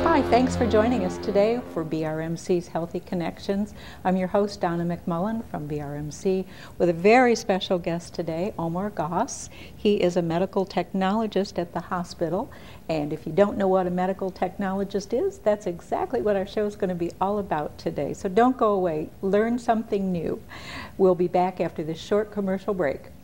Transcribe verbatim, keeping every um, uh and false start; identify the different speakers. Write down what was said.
Speaker 1: Hi, thanks for joining us today for B R M C's Healthy Connections. I'm your host, Donna McMullen from B R M C, with a very special guest today, Omar Goss. He is a medical technologist at the hospital, and if you don't know what a medical technologist is, that's exactly what our show is going to be all about today. So don't go away. Learn something new. We'll be back after this short commercial break.